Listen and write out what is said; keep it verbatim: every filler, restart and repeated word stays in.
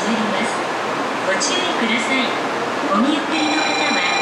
ります。ご注意ください。お見送りの方は